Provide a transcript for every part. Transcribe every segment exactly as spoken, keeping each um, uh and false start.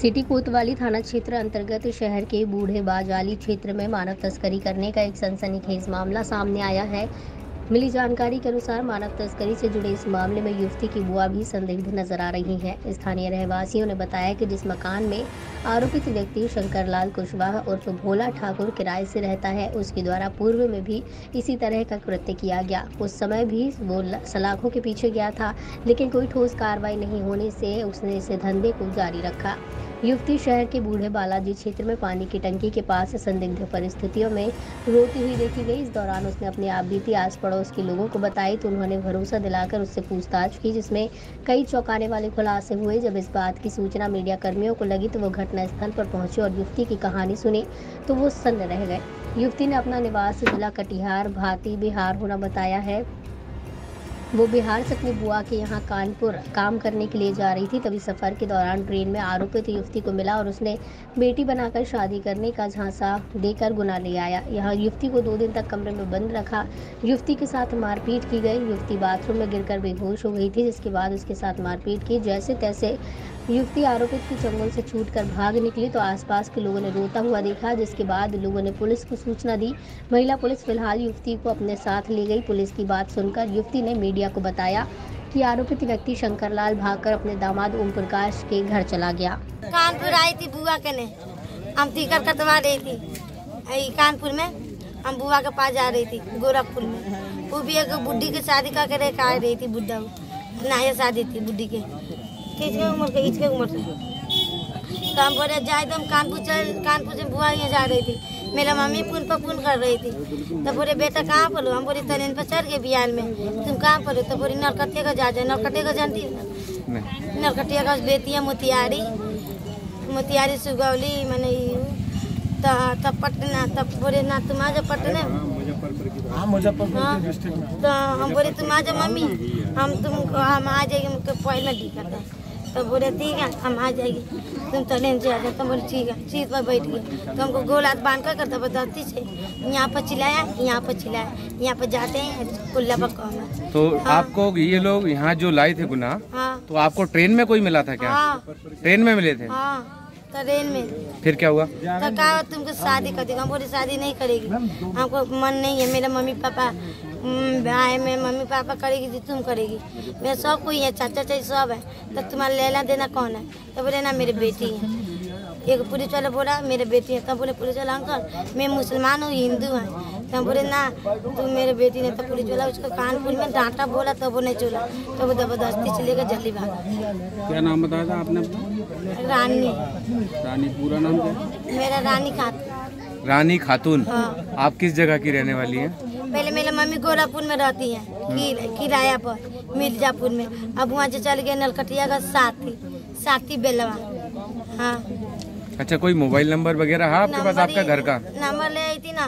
City कोतवाली थाना क्षेत्र अंतर्गत शहर के बूढ़े बाजाली क्षेत्र में मानव तस्करी करने का एक सनसनीखेज मामला सामने आया है। मिली जानकारी के अनुसार मानव तस्करी से जुड़े इस मामले में युवती की बुआ भी संदिग्ध नजर आ रही है। स्थानीय रहवासियों ने बताया कि जिस मकान में आरोपित व्यक्ति शंकर लाल कुशवाहा उर्फ भोला ठाकुर किराए से रहता है, उसके द्वारा पूर्व में भी इसी तरह का कृत्य किया गया। उस समय भी वो सलाखों के पीछे गया था, लेकिन कोई ठोस कार्रवाई नहीं होने से उसने इस धंधे को जारी रखा। युवती शहर के बूढ़े बालाजी क्षेत्र में पानी की टंकी के पास संदिग्ध परिस्थितियों में रोती हुई देखी गई। इस दौरान उसने अपनी आप बीती आस पड़ोस के लोगों को बताई तो उन्होंने भरोसा दिलाकर उससे पूछताछ की, जिसमें कई चौंकाने वाले खुलासे हुए। जब इस बात की सूचना मीडिया कर्मियों को लगी तो वो घटना स्थल पर पहुंचे और युवती की कहानी सुनी तो वो सन्न रह गए। युवती ने अपना निवास जिला कटिहार भाती बिहार होना बताया है। वो बिहार से अपनी बुआ के यहाँ कानपुर काम करने के लिए जा रही थी। तभी सफ़र के दौरान ट्रेन में आरोपित युवती को मिला और उसने बेटी बनाकर शादी करने का झांसा देकर गुना ले आया। यहाँ युवती को दो दिन तक कमरे में बंद रखा। युवती के साथ मारपीट की गई। युवती बाथरूम में गिरकर बेहोश हो गई थी, जिसके बाद उसके साथ मारपीट की। जैसे तैसे युवती आरोपित की चंगुल से छूटकर भाग निकली तो आसपास के लोगों ने रोता हुआ देखा, जिसके बाद लोगों ने पुलिस को सूचना दी। महिला पुलिस फिलहाल युवती को अपने साथ ले गई। पुलिस की बात सुनकर युवती ने मीडिया को बताया कि आरोपित व्यक्ति शंकरलाल भागकर अपने दामाद ओम प्रकाश के घर चला गया। कानपुर आई थी बुआ के ने, हम टिकट कटवा रही थी कानपुर में। हम बुआ के पास जा रही थी गोरखपुर में। वो भी एक बुढ़ी के शादी करके रह आ रही थी। बुढ़ा नया शादी थी बुढ़ी के, किसके उम्र के इसके उम्र से। तो हम बोले जाए तो हम कानपुर चल कानपुर से बुआ यहाँ जा रही थी। मेरा मम्मी पुन पर पुन कर रही थी। तो बोले बेटा कहाँ पर हो? हम बोले ट्रेन पर चढ़ गए बिहार में। तुम कहाँ पर हो? तो बोली नरकटिया का जा जाए। नरकटिया का जानती है? नरकटिया का बेटी है मोतियारी, मोतियारी सुगौली मैंने तब पटना। तब बोले ना तुम आ जाओ पटना। हाँ मुजफ्फरपुर। तो हम बोले तुम आ जाओ मम्मी, हम तुम हम आ जाएंगे पहले दिक्कत है। तो बोले ठीक है हम आ जाएंगे, तुम ट्रेन से आ जाओ। तो बोले ठीक है। सीट पर बैठ गए तो हमको गोल हाथ बांध कर जबरदस्ती से यहाँ पर चिल्लाया, यहाँ पर चिल्लाया, यहाँ पर जाते हैं कुल्ला पक्का में। तो हाँ। आपको ये लोग यहाँ जो लाए थे गुनाह, हाँ। तो आपको ट्रेन में कोई मिला था क्या? हाँ। ट्रेन में मिले थे? हाँ ट्रेन में। फिर क्या हुआ? तो कहा तुमको शादी कर देगा। हम बोले शादी नहीं करेगी, हमको मन नहीं है। मेरा मम्मी पापा भाई में मम्मी पापा करेगी तो तुम करेगी। मेरा सब कोई है, चाचा चाची सब है। तो तुम्हारा लेना देना कौन है? तो बोले ना मेरी बेटी है। एक पुलिस वाला बोला मेरे बेटी है। तब बोले पुलिस वाला अंकल मैं मुसलमान हूँ हिंदू है। तो हम बोले ना तुम मेरे बेटी ने। तो पुलिस वाला उसको कानपुर में डांटा बोला तो वो नहीं चला। तो वो जबरदस्ती से लेकर जल्दी भागा। क्या नाम बताया था आपने? रानी। रानी पूरा नाम क्या? मेरा रानी खातून। रानी खातून। हाँ। आप किस जगह की रहने वाली हैं? पहले मेरी मम्मी गोरखपुर में रहती है किराया पर मिर्जापुर में। अब वहाँ से चल गए नलकटिया का साथी साथी बेलवा। हाँ। अच्छा कोई मोबाइल नंबर वगैरह है आपके पास आपका घर का? नंबर ले आई थी ना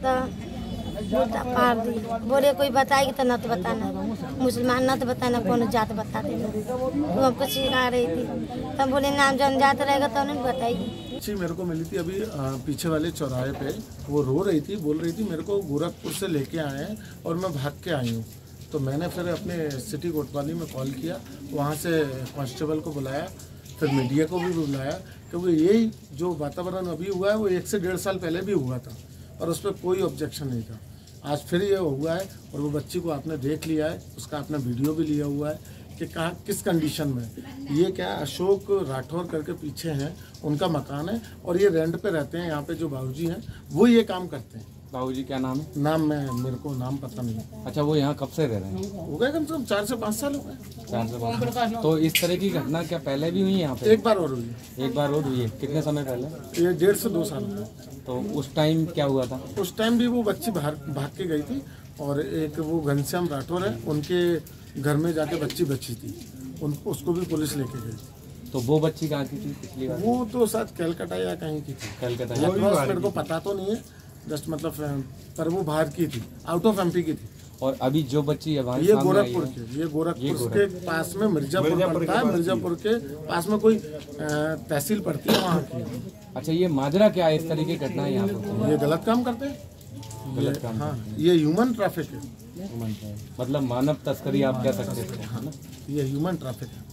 तो पार दी। बोले कोई बताएगी तो न तो बताना मुसलमान, न तो बताना कौन जात बता देगा। तो हमको सिखा रही थी। तब बोले नाम जन जात रहेगा तो नहीं बताएगी। जी मेरे को मिली थी अभी पीछे वाले चौराहे पे। वो रो रही थी, बोल रही थी मेरे को गोरखपुर से लेके आए हैं और मैं भाग के आई हूँ। तो मैंने फिर अपने सिटी कोतवाली में कॉल किया, वहाँ से कांस्टेबल को बुलाया, फिर मीडिया को भी बुलाया, क्योंकि यही जो वातावरण अभी हुआ है वो एक से डेढ़ साल पहले भी हुआ था और उस पर कोई ऑब्जेक्शन नहीं था। आज फिर ये हुआ है और वो बच्ची को आपने देख लिया है, उसका आपने वीडियो भी लिया हुआ है कि कहाँ किस कंडीशन में। ये क्या अशोक राठौर करके पीछे हैं, उनका मकान है और ये रेंट पे रहते हैं। यहाँ पे जो बाबूजी हैं वो ये काम करते हैं। बाबूजी क्या नाम है? नाम मैं मेरे को नाम पता नहीं। अच्छा वो यहाँ कब से रह रहे हैं? हो गए कम से कम चार से पाँच साल हो गए। चार से पाँच साल। तो इस तरह की घटना क्या पहले भी हुई यहाँ पे? एक बार और हुई है। एक बार और हुई है? कितने समय पहले? ये डेढ़ से दो साल हुए। तो उस टाइम क्या हुआ था? उस टाइम भी वो बच्ची भाग भाग के गई थी और एक वो घनश्याम राठौर है, उनके घर में जाके बच्ची बची थी, उन उसको भी पुलिस लेके गई। तो वो बच्ची कहाँ की थी पिछली बार? वो तो शायद कलकत्ता या कहीं की थी। कलकत्ता। मेरे को पता तो नहीं है, जस्ट मतलब पर वो बाहर की थी, आउट ऑफ एमपी की थी। और अभी जो बच्ची हमारे ये गोरखपुर के ये गोरखपुर के पास में मिर्जापुर पड़ता है। मिर्जापुर के पास में कोई तहसील पड़ती है वहाँ की। अच्छा ये माजरा क्या है? इस तरह की घटना यहाँ पर ये गलत काम करते हैं। गलत काम। हाँ ये ह्यूमन ट्रैफिक है। मतलब मानव तस्करी आप कह सकते हैं। हाँ ये ह्यूमन ट्रैफिक है।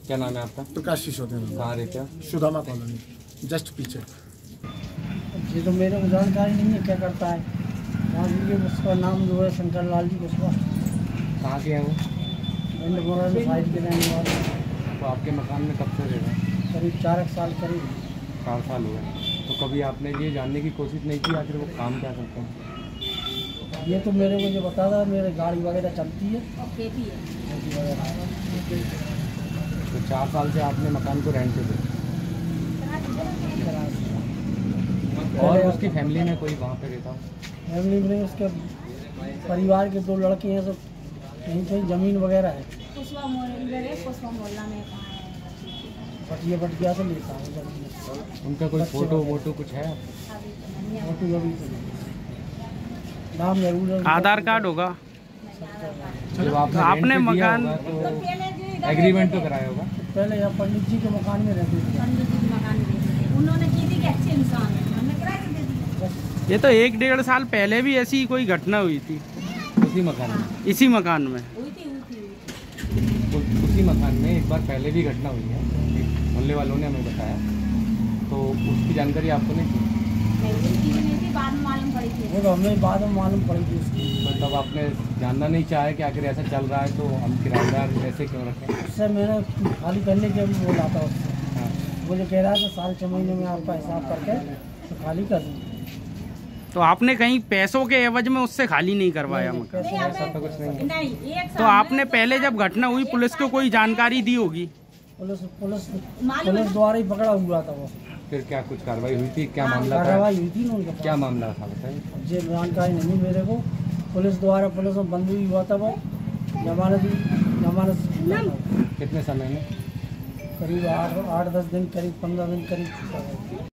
क्या नाम है आपका? प्रकाश सिसोदिया। कहाँ रहते हो? सुदामा कॉलोनी, जस्ट पीछे। ये तो मेरे को जानकारी नहीं है क्या करता है। मान लीजिए उसका नाम जो है शंकर लाल जी कुशवाहा। कहाँ के हैं वो? साइड के रहने वाले। तो आपके मकान में कब से रह रहे हैं? करीब चार एक साल करीब। चार साल हो गए। तो कभी आपने ये जानने की कोशिश नहीं की आखिर वो काम क्या करते हैं? ये तो मेरे को जो बता था, मेरे गाड़ी वगैरह चलती है। तो चार साल से आपने मकान को रेंट पे दिया और उसकी फैमिली में कोई वहाँ पे रहता हो? फैमिली में उसके परिवार के दो लड़के हैं, सब कहीं कहीं जमीन वगैरह है। बटिया बटिया से लेता हूँ जमीन। उनका कोई फोटो वोटो कुछ है? फोटो अभी तो नहीं। नाम जरूर आधार कार्ड होगा। जब आपने आपने रेंट पे दिया मकान- होगा तो एग्रीमेंट तो कराया होगा? पहले यहाँ पंडित जी के मकान में रहते थे। उन्होंने की थी कि अच्छे इंसान है, हमने किराए पे दे दिया। ये तो एक डेढ़ साल पहले भी ऐसी कोई घटना हुई थी उसी मकान में? इसी मकान में। हुई थी हुई थी उ- उसी मकान में एक बार पहले भी घटना हुई है, मोहल्ले वालों ने हमें बताया। तो उसकी जानकारी आपको नहीं थी? नहीं उसकी भी नहीं थी, बाद में मालूम पड़ी थी। वो तो हमें बाद में मालूम पड़ी थी उसकी। तो तब आपने जानना नहीं चाहा कि आखिर ऐसा चल रहा है तो हम किराएदार ऐसे क्यों रखें? उससे मैंने खाली करने के भी बोला था उससे। हाँ। मुझे कह रहा था साल छः महीने में आपका हिसाब करके तो खाली कर दूँ। तो आपने कहीं पैसों के एवज में उससे खाली नहीं करवाया मकान? नहीं, ऐसा तो कुछ नहीं है। नहीं एक तो आपने पहले जब घटना हुई पुलिस को कोई जानकारी दी होगी? पुलिस पुलिस मालूम पुलिस द्वारा ही पकड़ा हुआ था वो। फिर क्या कुछ कार्रवाई हुई थी? क्या मामला था? कार्रवाई हुई थी ना उनके पास। क्या मामला था बताइए? ये जानकारी नहीं मेरे को। पुलिस द्वारा पुलिस में बंद भी हुआ था वो। जमानत जमानत कितने समय में? करीब आठ आठ दस दिन करीब पंद्रह दिन करीब